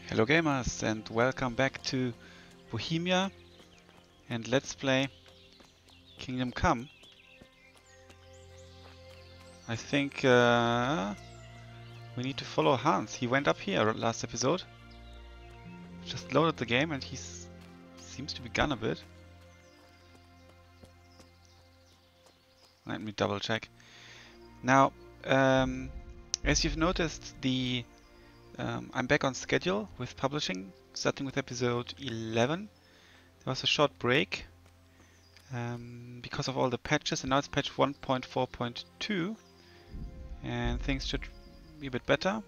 Hello gamers and welcome back to Bohemia and Let's Play Kingdom Come. I think we need to follow Hans. He went up here last episode. Just loaded the game and he seems to be gone a bit. Let me double check. Now, as you've noticed, I'm back on schedule with publishing, starting with episode 11. There was a short break because of all the patches, and now it's patch 1.4.2 and things should be a bit better.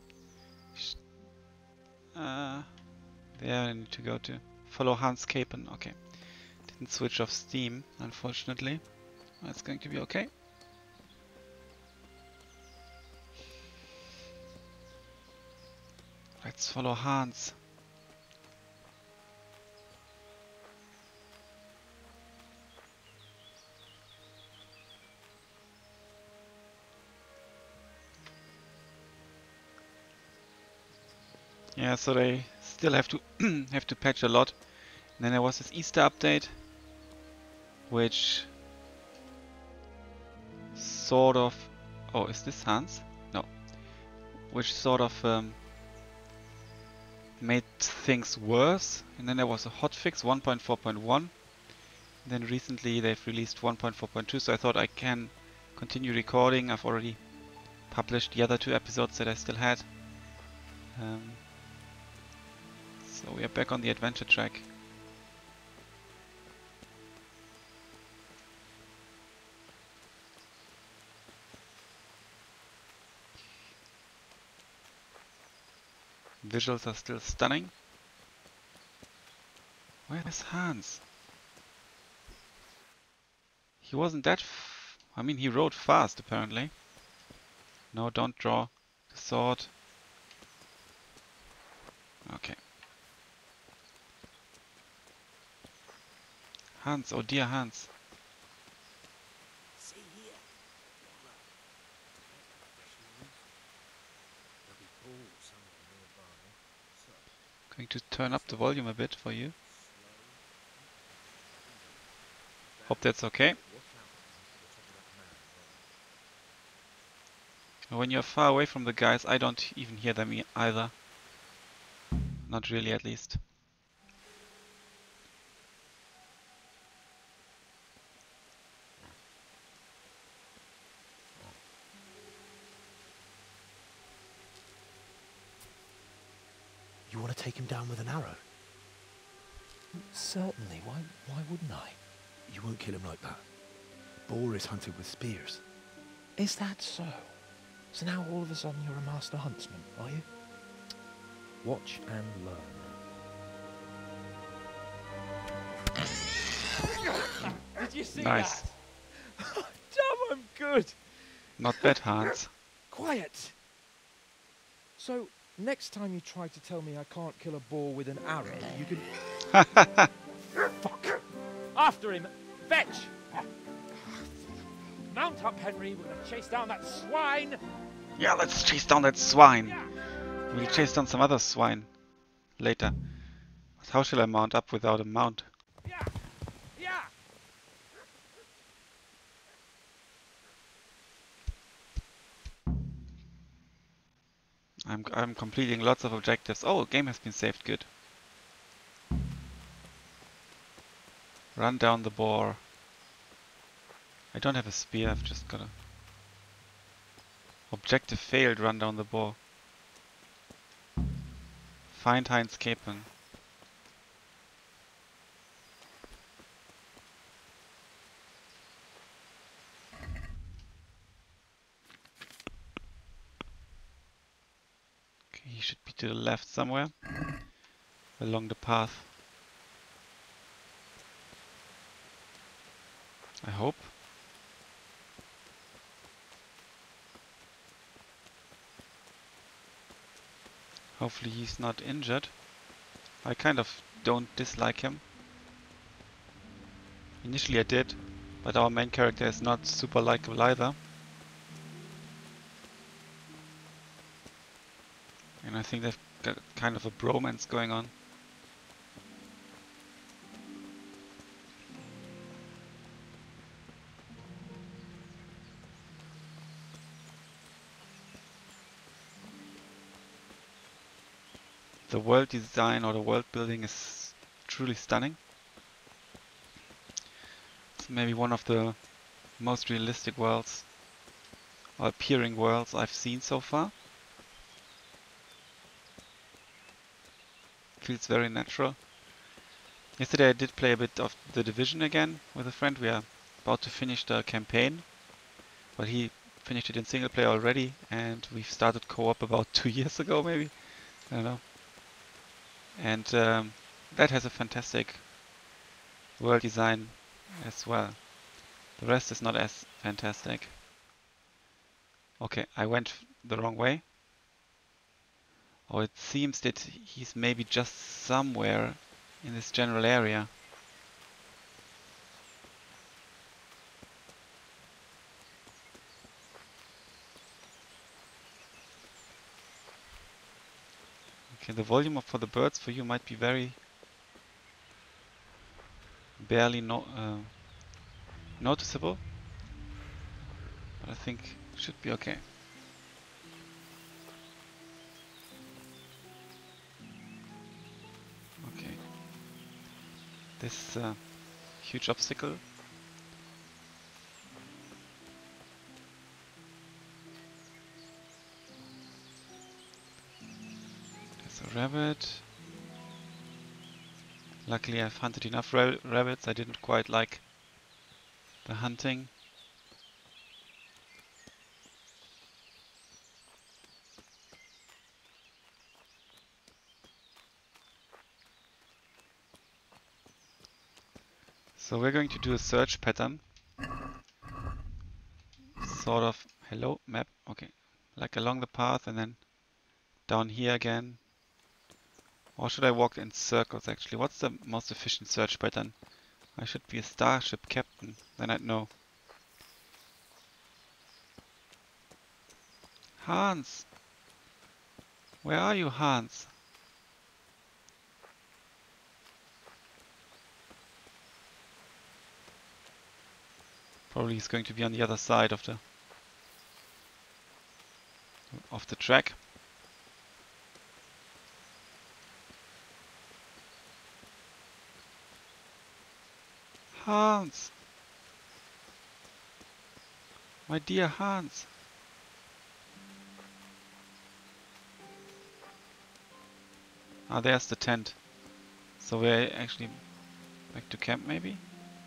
There I need to go to follow Hans Capen. Okay, didn't switch off Steam, unfortunately. That's going to be okay. Let's follow Hans. Yeah, so they still have to have to patch a lot. And then there was this Easter update, which sort of... Oh, is this Hans? No. Which sort of made things worse. And then there was a hotfix 1.4.1. Then recently they've released 1.4.2, so I thought I can continue recording. I've already published the other 2 episodes that I still had. So we are back on the adventure track. Visuals are still stunning. Where is Hans? He wasn't that I mean, he rode fast apparently. No, don't draw the sword. Okay. Hans, oh dear Hans. See here. There'll be balls somewhere nearby. So, Going to turn up the volume a bit for you. Hope that's okay. When you're far away from the guys, I don't even hear them either. Not really, at least. You want to take him down with an arrow? Certainly. Why wouldn't I? You won't kill him like that. Boar is hunted with spears. Is that so? So now all of a sudden you're a master huntsman, are you? Watch and learn. Did you see Nice. that? Damn, I'm good. Not bad, Hans. Quiet. So next time you try to tell me I can't kill a boar with an arrow, you can... Fuck. After him. Fetch. Mount up, Henry. We're gonna chase down that swine. Yeah, let's chase down that swine. We'll chase down some other swine later. But how shall I mount up without a mount? Yeah. Yeah. I'm completing lots of objectives. Oh, game has been saved. Good. Run down the boar. I don't have a spear. I've just got a objective failed. Run down the boar. Find Heinz Capen. Okay, he should be to the left somewhere along the path. I hope. Hopefully he's not injured. I kind of don't dislike him. Initially I did, but our main character is not super likable either. And I think they've got kind of a bromance going on. The world design or the world building is truly stunning. It's maybe one of the most realistic worlds or appearing worlds I've seen so far. Feels very natural. Yesterday I did play a bit of The Division again with a friend. We are about to finish the campaign, but he finished it in single player already, and we've started co-op about 2 years ago maybe. I don't know. And that has a fantastic world design as well. The rest is not as fantastic. Okay, I went the wrong way. Oh, it seems that he's maybe just somewhere in this general area. Okay, the volume for the birds for you might be very barely noticeable, but I think it should be okay. Okay, this huge obstacle. There's a rabbit. Luckily I've hunted enough rabbits. I didn't quite like the hunting. So we're going to do a search pattern. Sort of, hello, map, okay. Like along the path and then down here again. Or should I walk in circles actually? What's the most efficient search pattern? I should be a starship captain, then I'd know. Hans! Where are you, Hans? Probably he's going to be on the other side of the track. Hans! My dear Hans! Ah, there's the tent. So we're actually back to camp maybe?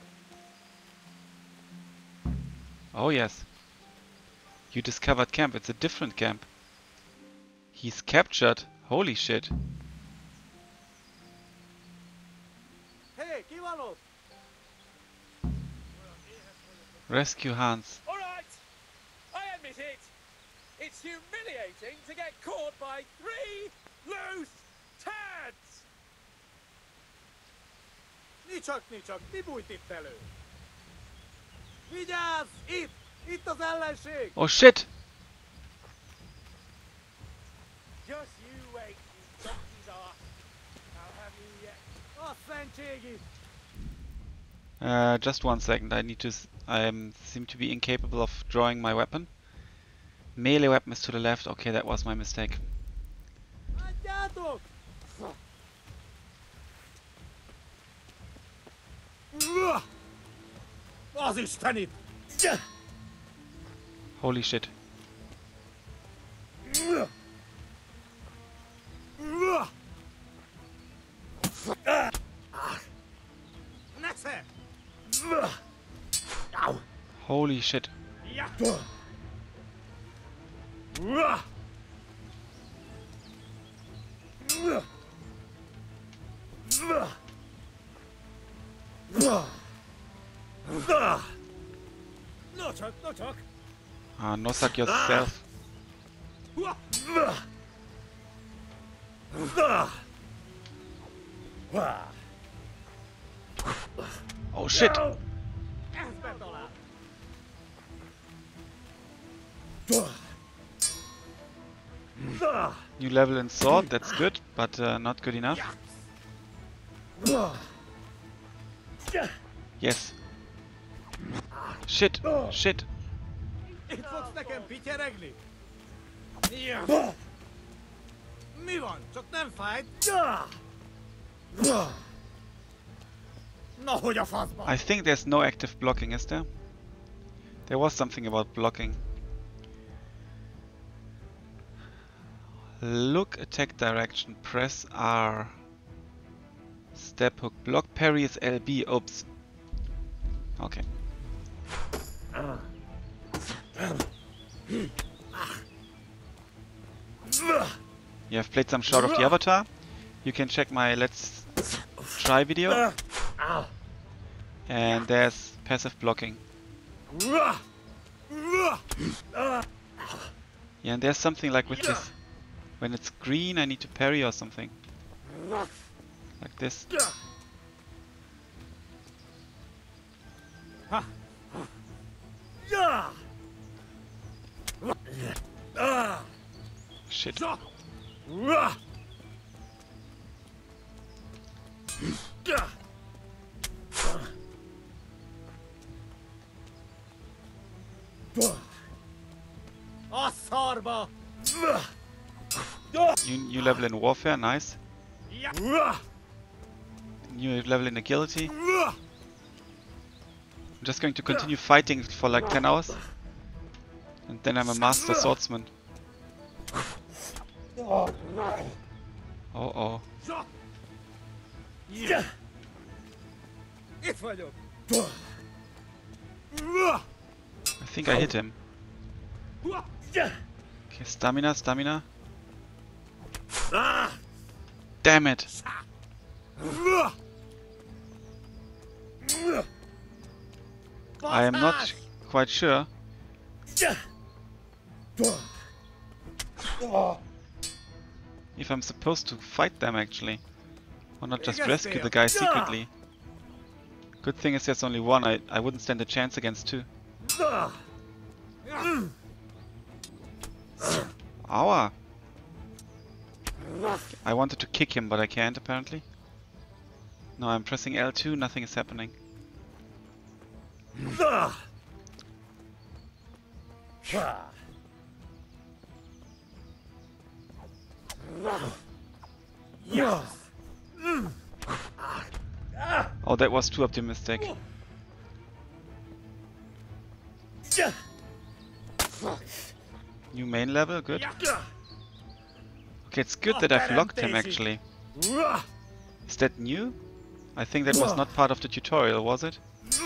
Oh yes. You discovered camp. It's a different camp. He's captured. Holy shit. Hey, Kivanos! Rescue Hans. All right, I admit it. It's humiliating to get caught by 3 loose tads. Niczak, ti buitittely. Vigyázz! Itt az ellenség! Oh shit! Just you wait, you donkeys are. I'll have you yet. A szentségi! Just 1 second. I need to. I seem to be incapable of drawing my weapon. Melee weapon is to the left. Okay, that was my mistake. Adjátok! Az istenit! Holy shit. Nesze! Holy shit. Ja! No csak! Ah, no suck yourself. Oh shit. Ezt betalál! New level in sword, that's good, but not good enough. Yes. Shit! Shit! Itt fogsz nekem pityeregni? Mi van? Csak nem fájt? Na, hogy a faszba? I think there's no active blocking, is there? There was something about blocking. Look, attack direction, press R. Step hook, block parry is LB, oops. Okay. You have played some Shroud of the Avatar. You can check my Let's Try video. And there's passive blocking. Yeah, and there's something like with this. When it's green, I need to parry or something. Like this. Shit. A szarba! New level in warfare, nice. New level in agility. I'm just going to continue fighting for like 10 hours. And then I'm a master swordsman. Oh oh. Itt vagyok! I think I hit him. Okay, stamina, stamina. Damn it! I am not quite sure. If I'm supposed to fight them actually. Or not just rescue the guy secretly. Good thing is there's only one, I wouldn't stand a chance against two. Aua! I wanted to kick him, but I can't apparently. No, I'm pressing L2, nothing is happening. Oh, that was too optimistic. New main level, good. Okay, it's good that I've locked him actually. Is that new? I think that was not part of the tutorial, was it?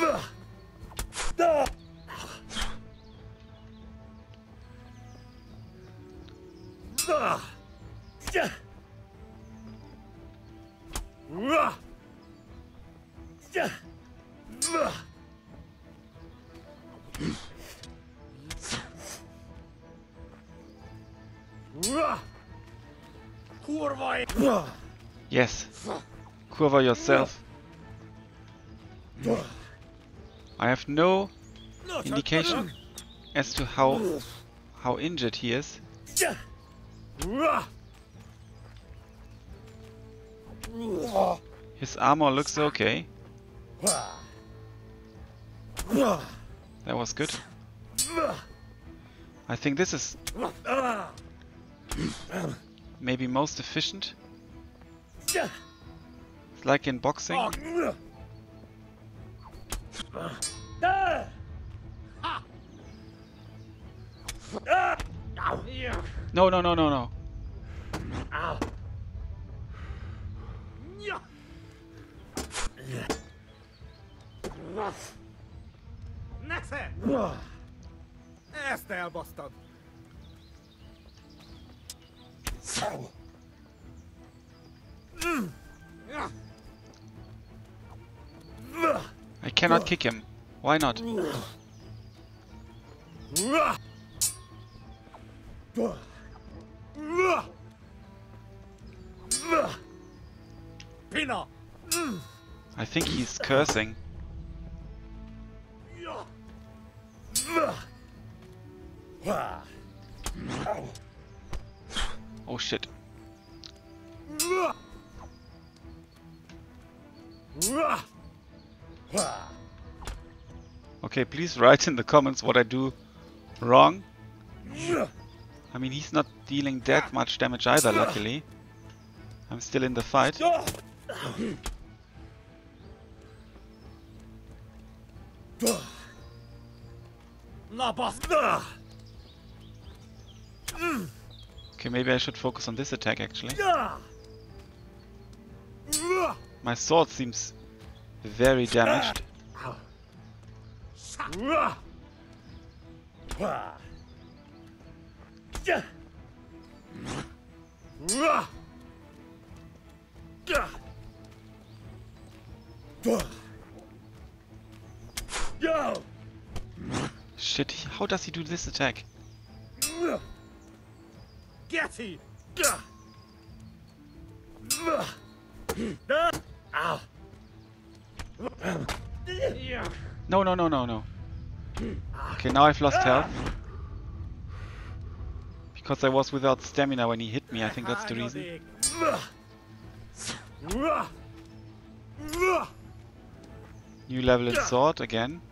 Yes. Kurva yourself. I have no indication as to how injured he is. His armor looks okay. That was good. I think this is maybe most efficient. It's like in boxing. No, no, no, no, no. Nesze! Ezt elbasztad! I cannot kick him. Why not? Pina! I think he's cursing. Oh shit. Okay, please write in the comments what I do wrong. I mean, he's not dealing that much damage either, luckily. I'm still in the fight. Okay, maybe I should focus on this attack actually. My sword seems very damaged. Shit, how does he do this attack? Get him! No, no, no, no, no. Okay, now I've lost health. Because I was without stamina when he hit me, I think that's the reason. New level in sword again.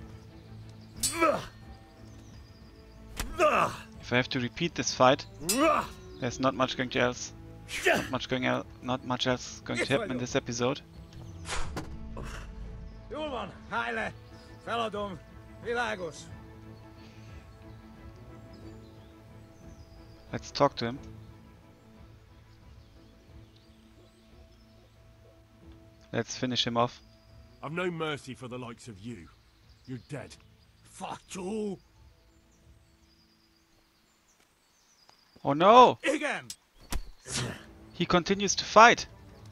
If I have to repeat this fight, there's not much else going to happen in this episode. Julman, Haile, Felodum, Vilagos. Let's talk to him. Let's finish him off. I've no mercy for the likes of you. You're dead. Fuck you! Oh no! Again! He continues to fight!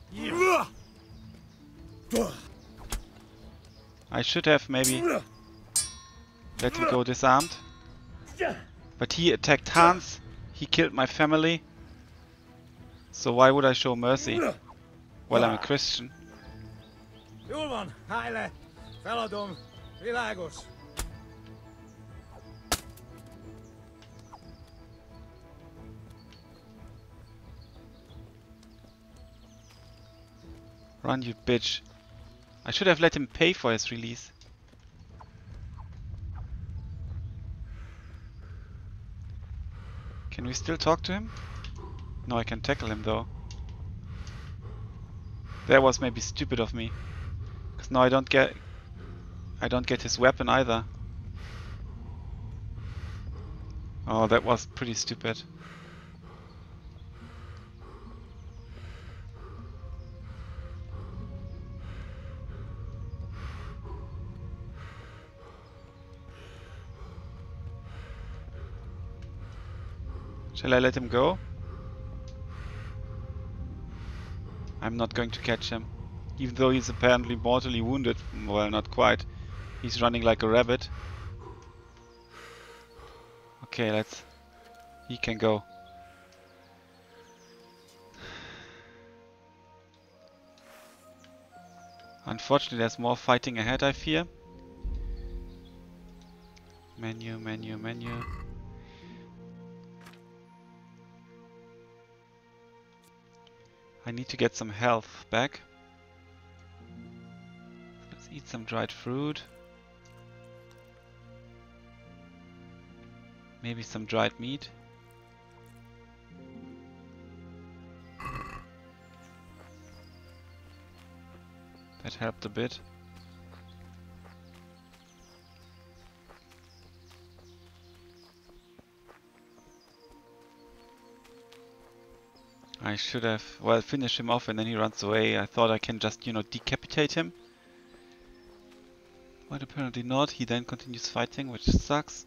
I should have maybe let him go disarmed. But he attacked Hans. He killed my family. So why would I show mercy? Well, I'm a Christian. Julman, Haile, Felodum, Vilagos. Run, you bitch. I should have let him pay for his release. Can we still talk to him? No, I can tackle him though. That was maybe stupid of me. Because now I don't get his weapon either. Oh, that was pretty stupid. Shall I let him go? I'm not going to catch him. Even though he's apparently mortally wounded. Well, not quite. He's running like a rabbit. Okay, he can go. Unfortunately, there's more fighting ahead, I fear. Menu, menu, menu. I need to get some health back. Let's eat some dried fruit. Maybe some dried meat. That helped a bit. I should have, well, finish him off and then he runs away. I thought I can just, you know, decapitate him. But apparently not. He then continues fighting, which sucks.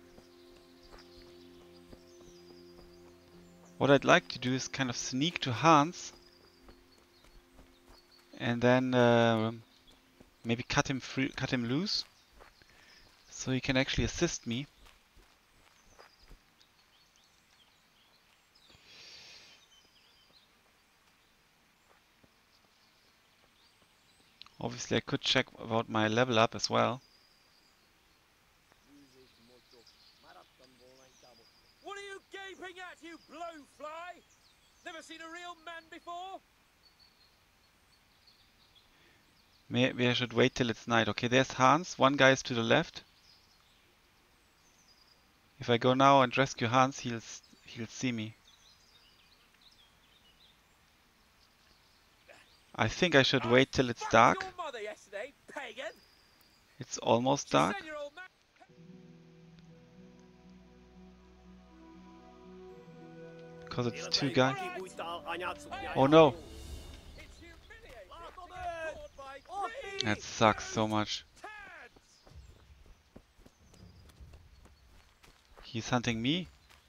What I'd like to do is kind of sneak to Hans. And then maybe cut him loose. So he can actually assist me. Obviously I could check about my level up as well. What are you gaping at, you blowfly? Never seen a real man before? Maybe I should wait till it's night. Okay, there's Hans. One guy is to the left. If I go now and rescue Hans, he'll see me. I think I should wait till it's dark. Your mother yesterday, pagan. It's almost She dark. said your old man. Because it's two guys. Oh no! It's humiliating to get caught by three That sucks so much. tads. He's hunting me.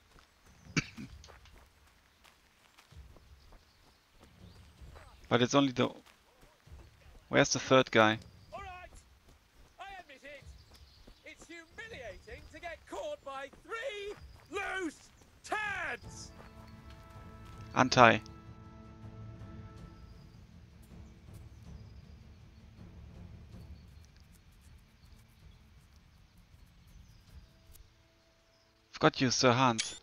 But it's only the... Where's the third guy? All right, I admit it. It's humiliating to get caught by three loose tads. Antai. I've got you, Sir Hans.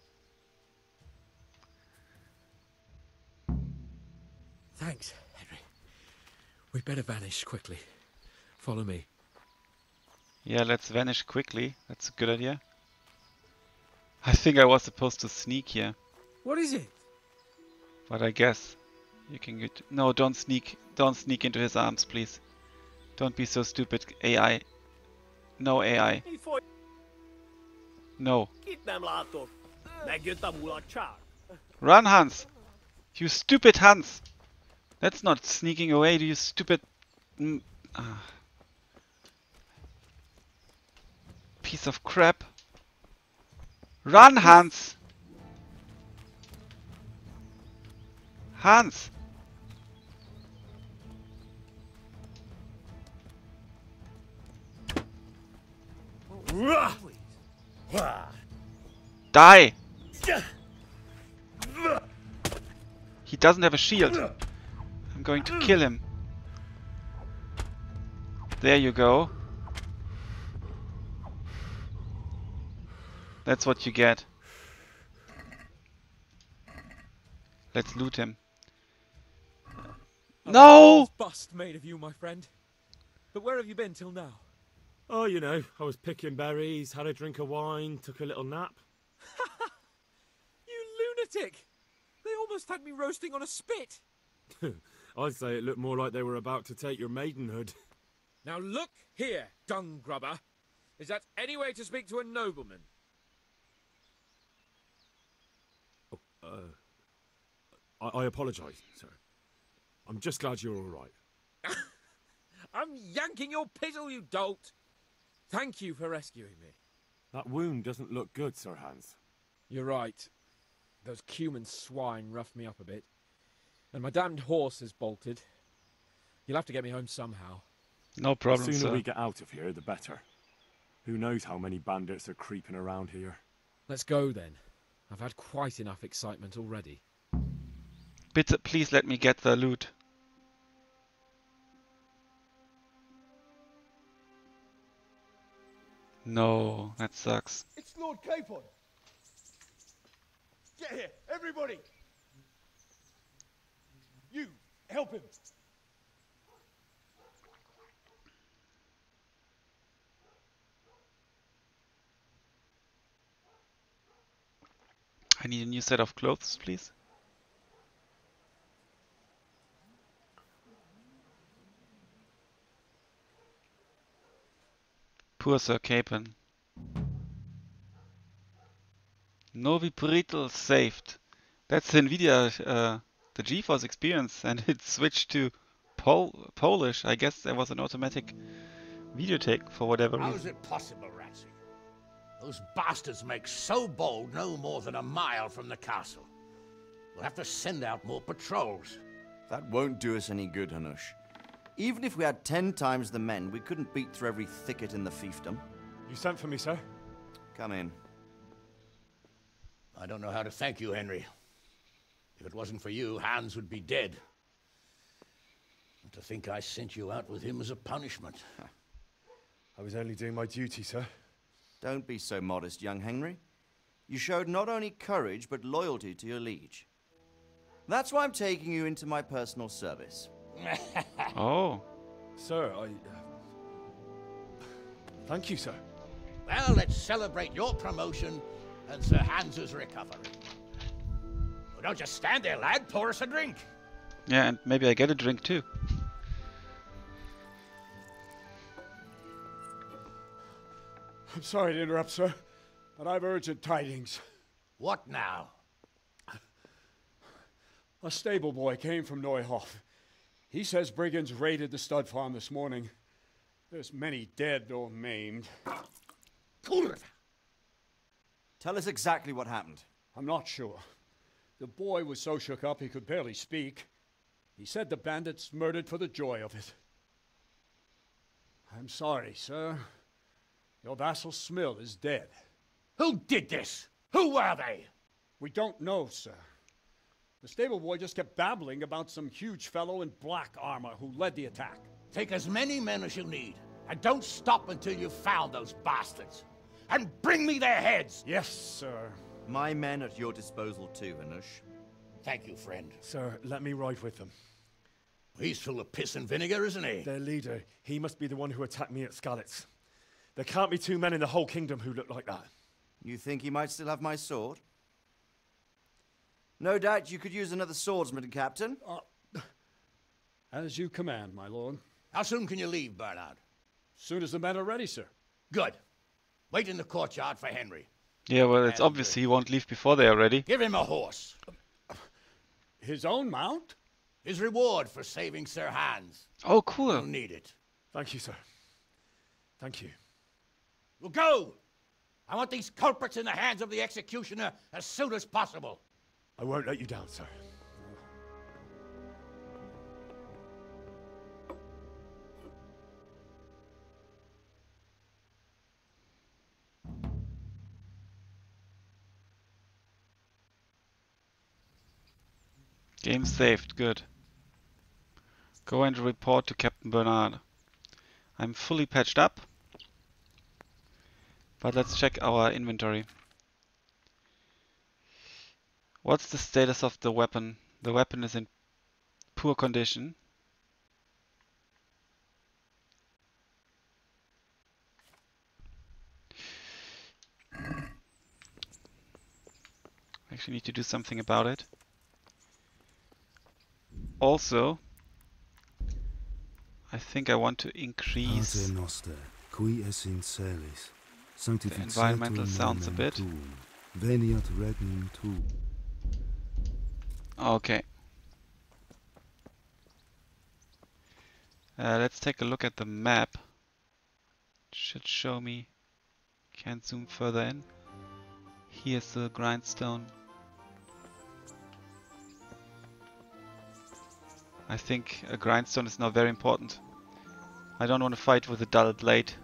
Thanks, Henry. We'd better vanish quickly. Follow me. Yeah, let's vanish quickly. That's a good idea. I think I was supposed to sneak here. What is it? But I guess you can get... No, don't sneak. Don't sneak into his arms, please. Don't be so stupid, AI. No AI. No. Run, Hans! You stupid Hans! That's not sneaking away, you stupid... Piece of crap. Run, Hans! Hans! Die! He doesn't have a shield. I'm going to kill him. There you go. That's what you get. Let's loot him. No! Bust made of you, my friend. But where have you been till now? Oh, you know, I was picking berries, had a drink of wine, took a little nap. You lunatic! They almost had me roasting on a spit. I'd say it looked more like they were about to take your maidenhood. Now look here, dung grubber. Is that any way to speak to a nobleman? I apologise, sir. I'm just glad you're all right. I'm yanking your pizzle, you dolt! Thank you for rescuing me. That wound doesn't look good, Sir Hans. You're right. Those Cuman swine roughed me up a bit. And my damned horse has bolted. You'll have to get me home somehow. No problem, The sooner sir. we get out of here, the better. Who knows how many bandits are creeping around here. Let's go then. I've had quite enough excitement already. Bitte, please let me get the loot. No, that sucks. It's Lord Capon. Get here, everybody. You, help him. I need a new set of clothes, please. Poor Sir Capon. Novi Brittle saved. That's the NVIDIA, the GeForce Experience, and it switched to Polish. I guess there was an automatic video take for whatever How is reason. it possible, Ratsy? Those bastards make so bold no more than a mile from the castle. We'll have to send out more patrols. That won't do us any good, Hanush. Even if we had 10 times the men, we couldn't beat through every thicket in the fiefdom. You sent for me, sir? Come in. I don't know how to thank you, Henry. If it wasn't for you, Hans would be dead. And to think I sent you out with him as a punishment. I was only doing my duty, sir. Don't be so modest, young Henry. You showed not only courage, but loyalty to your liege. That's why I'm taking you into my personal service. Oh. Sir, thank you, sir. Well, let's celebrate your promotion and Sir Hans's recovery. Well, don't just stand there, lad. Pour us a drink. Yeah, and maybe I get a drink too. I'm sorry to interrupt, sir, but I've urgent tidings. What now? A stable boy came from Neuhof. He says brigands raided the stud farm this morning. There's many dead or maimed. Kurva! Tell us exactly what happened. I'm not sure. The boy was so shook up he could barely speak. He said the bandits murdered for the joy of it. I'm sorry, sir. Your vassal Smill is dead. Who did this? Who were they? We don't know, sir. The stable boy just kept babbling about some huge fellow in black armor who led the attack. Take as many men as you need, and don't stop until you've found those bastards. And bring me their heads! Yes, sir. My men at your disposal too, Hanush. Thank you, friend. Sir, let me ride with them. He's full of piss and vinegar, isn't he? Their leader, he must be the one who attacked me at Skalitz. There can't be two men in the whole kingdom who look like that. You think he might still have my sword? No doubt you could use another swordsman, Captain. As you command, my lord. How soon can you leave, Bernard? Soon as the men are ready, sir. Good. Wait in the courtyard for Henry. Yeah, well, it's And, obvious he won't leave before they are ready. Give him a horse. His own mount? His reward for saving Sir Hans. Oh, You'll cool. need it. Thank you, sir. Thank you. Well, go! I want these culprits in the hands of the executioner as soon as possible. I won't let you down, sir. Game saved, good. Go and report to Captain Bernard. I'm fully patched up. But let's check our inventory. What's the status of the weapon? The weapon is in poor condition. Actually need to do something about it. Also, I think I want to increase the environmental sounds a bit. Okay. Let's take a look at the map. Should show me. Can't zoom further in. Here's the grindstone. I think a grindstone is now very important. I don't want to fight with a dull blade.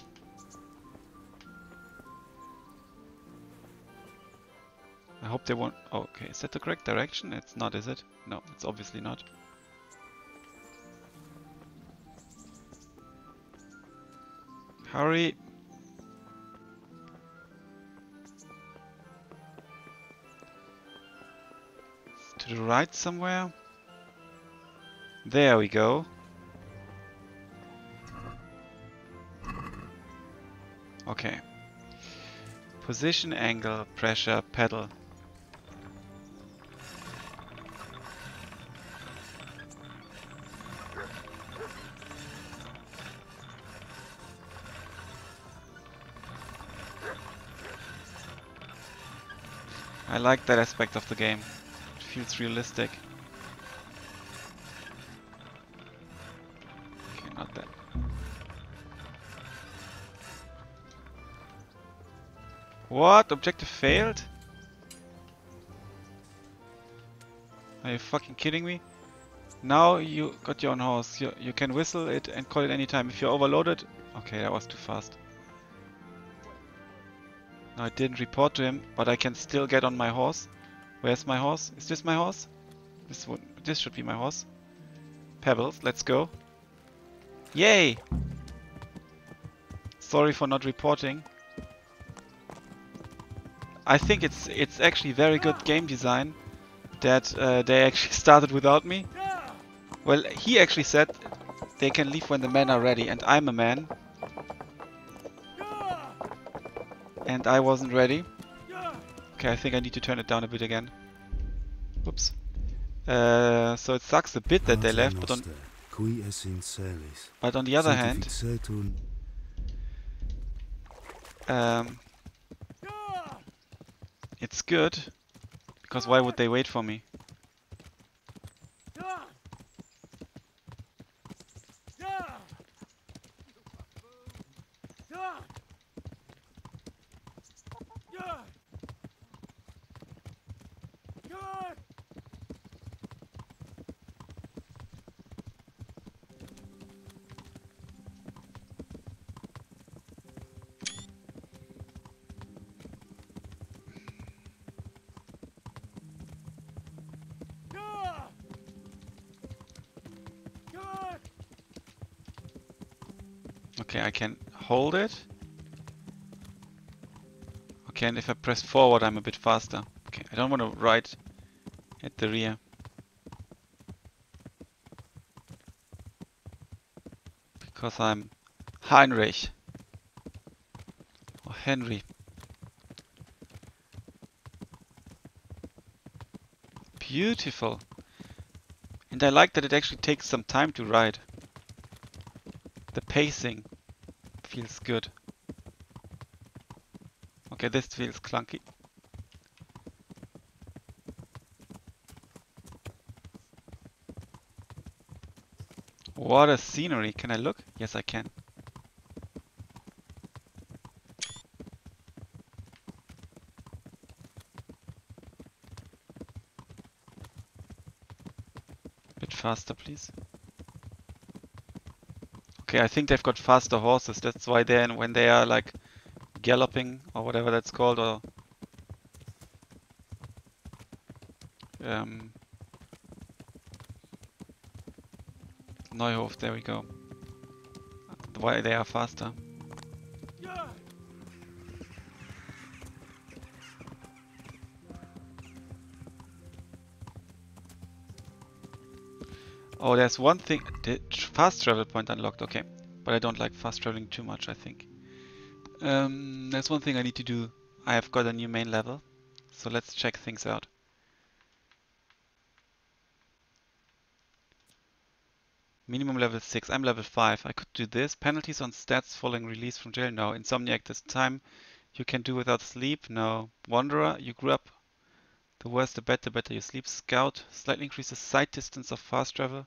I hope they won't... Oh, okay, is that the correct direction? It's not, is it? No, it's obviously not. Hurry! It's to the right somewhere. There we go. Okay. Position, angle, pressure, pedal. I like that aspect of the game. It feels realistic. Okay, not that. What? Objective failed? Are you fucking kidding me? Now you got your own horse. You can whistle it and call it anytime. If you're overloaded... Okay, that was too fast. No, I didn't report to him, but I can still get on my horse. Where's my horse? Is this my horse? This should be my horse. Pebbles, let's go. Yay! Sorry for not reporting. I think it's actually very good game design that they actually started without me. Well, he actually said they can leave when the men are ready, and I'm a man. And I wasn't ready. Okay, I think I need to turn it down a bit again. Whoops. So it sucks a bit that they left, but on the other hand, it's good, because why would they wait for me? Okay, I can hold it. Okay, and if I press forward, I'm a bit faster. Okay, I don't want to ride at the rear. Because I'm Heinrich. Or Henry. Beautiful. And I like that it actually takes some time to ride. The pacing feels good. Okay, this feels clunky. What a scenery. Can I look? Yes, I can. Bit faster, please. Okay, I think they've got faster horses. That's why when they are like galloping or whatever that's called, or Neuhof, there we go. Why they are faster. Oh, there's one thing. The fast travel point unlocked. Okay, but I don't like fast traveling too much, I think. There's one thing I need to do. I have got a new main level, so let's check things out. Minimum level 6. I'm level 5. I could do this. Penalties on stats following release from jail? No. Insomniac, this time you can do without sleep? No. Wanderer, you grew up. The worse the better you sleep. Scout, slightly increases sight distance of fast travel.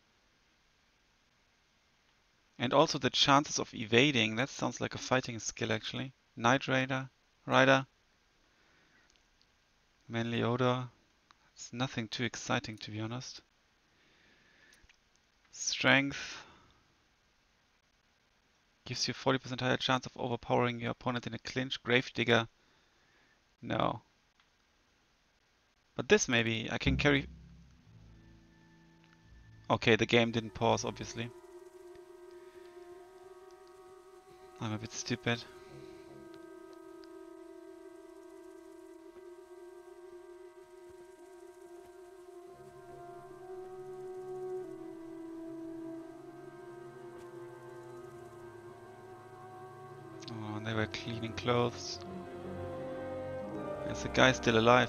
And also the chances of evading. That sounds like a fighting skill actually. Night Rider. Manly Odor. It's nothing too exciting to be honest. Strength. Gives you 40% higher chance of overpowering your opponent in a clinch. Gravedigger. No. But this maybe. I can carry... Okay, the game didn't pause obviously. I'm a bit stupid. Oh, and they were cleaning clothes. Is the guy still alive?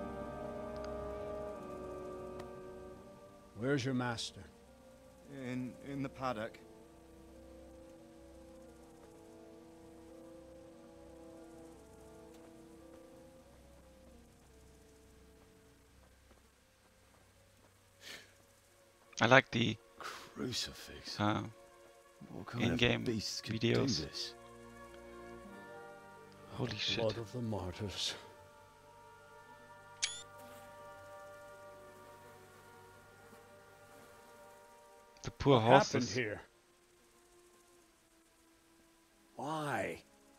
Where's your master? In the paddock. I like the crucifix. What kind in-game of beast could videos. do this? Holy shit. Blood of the martyrs. The poor What happened horses. here? Why?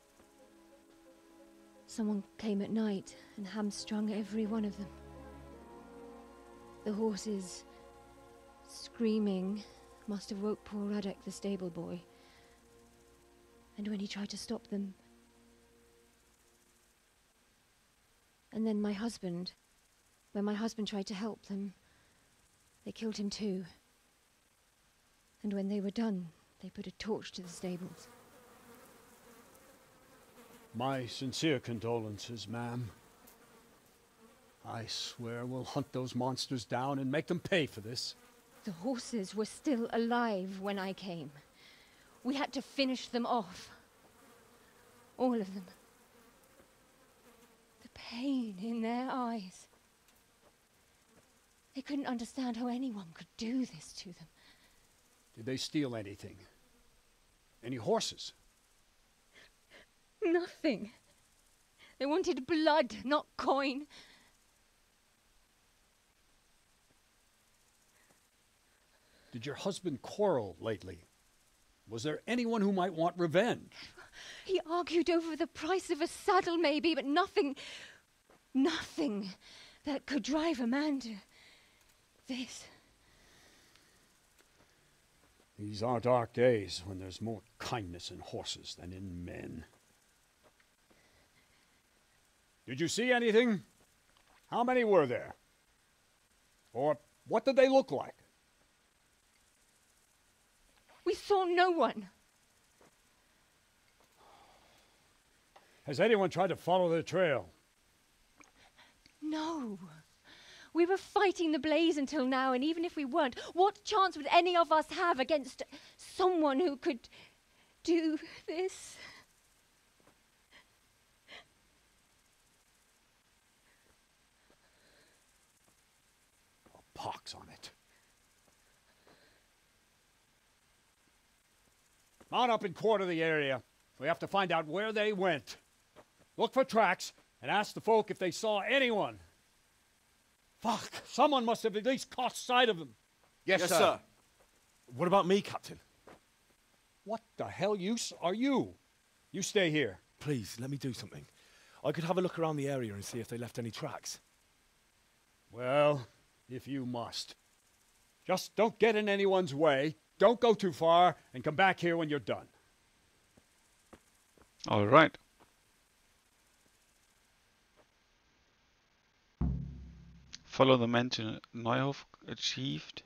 Someone came at night and hamstrung every one of them. The horses, screaming, must have woke poor Radek, the stable boy. And when he tried to stop them... And then my husband... When my husband tried to help them, they killed him too. And when they were done, they put a torch to the stables. My sincere condolences, ma'am. I swear we'll hunt those monsters down and make them pay for this. The horses were still alive when I came. We had to finish them off. All of them. The pain in their eyes. They couldn't understand how anyone could do this to them. Did they steal anything? Any horses? Nothing. They wanted blood, not coin. Did your husband quarrel lately? Was there anyone who might want revenge? He argued over the price of a saddle, maybe, but nothing that could drive a man to this. These are dark days when there's more kindness in horses than in men. Did you see anything? How many were there? Or what did they look like? We saw no one. Has anyone tried to follow the trail? No. We were fighting the blaze until now, and even if we weren't, what chance would any of us have against someone who could do this? A pox on it. Mount up and quarter the area. We have to find out where they went. Look for tracks and ask the folk if they saw anyone. Fuck, someone must have at least caught sight of them. Yes, sir. What about me, Captain? What the hell use are you? You stay here. Please, let me do something. I could have a look around the area and see if they left any tracks. Well, if you must. Just don't get in anyone's way, don't go too far, and come back here when you're done. All right. Follow the men to Neuhof, achieved.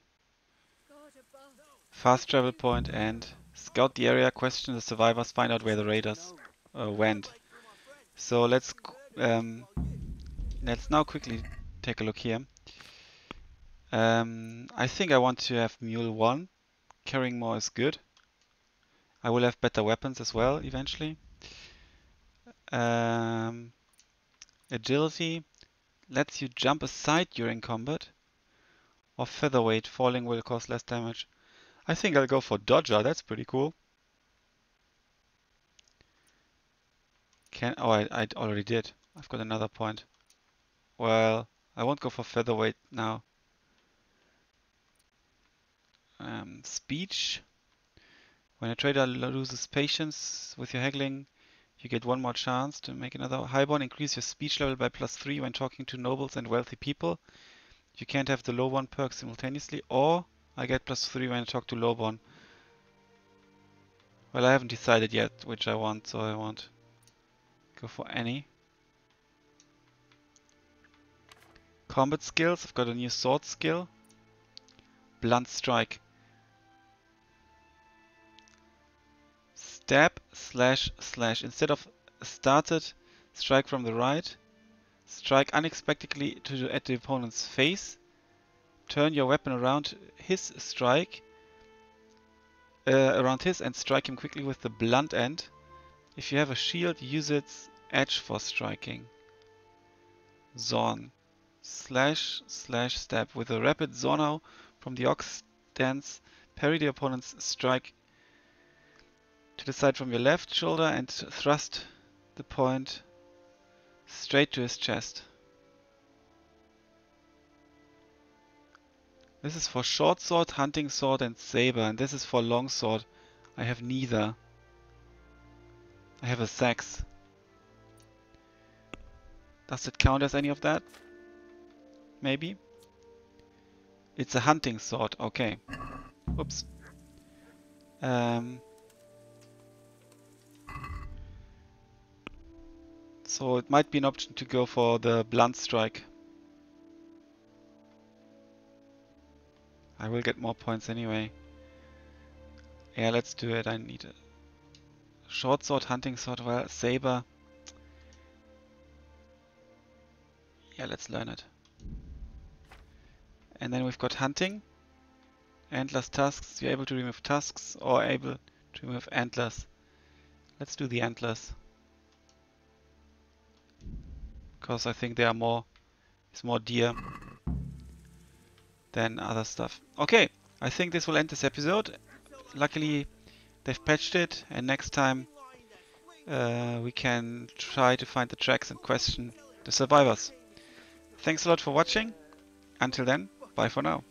Fast travel point and scout the area, question the survivors, find out where the raiders went. So let's now quickly take a look here. I think I want to have Mule 1. Carrying more is good. I will have better weapons as well eventually. Agility lets you jump aside during combat. Or featherweight, falling will cause less damage. I think I'll go for Dodger, that's pretty cool. I already did. I've got another point. Well, I won't go for featherweight now. Speech. When a trader loses patience with your haggling, you get one more chance to make another. Highborn, increase your speech level by +3 when talking to nobles and wealthy people. You can't have the lowborn perk simultaneously, or I get +3 when I talk to lowborn. Well, I haven't decided yet which I want, so I won't go for any. Combat skills, I've got a new sword skill. Blunt strike. Stab, slash, slash. Instead of started, strike from the right. Strike unexpectedly at the opponent's face. Turn your weapon around his strike. Around his and strike him quickly with the blunt end. If you have a shield, use its edge for striking. Zorn. Slash, slash, stab. With a rapid Zornau from the ox stance, parry the opponent's strike to the side from your left shoulder and thrust the point straight to his chest. This is for short sword, hunting sword and saber, and this is for long sword. I have neither. I have a sax. Does it count as any of that? Maybe? It's a hunting sword, okay. Oops. So it might be an option to go for the blunt strike. I will get more points anyway. Yeah, let's do it. I need a short sword, hunting sword, well, saber. Yeah, let's learn it. And then we've got hunting. Antlers, tusks. You're able to remove tusks or able to remove antlers. Let's do the antlers. Because I think they are more, it's more deer than other stuff. Okay, I think this will end this episode. Luckily, they've patched it, and next time we can try to find the tracks and question the survivors. Thanks a lot for watching. Until then, bye for now.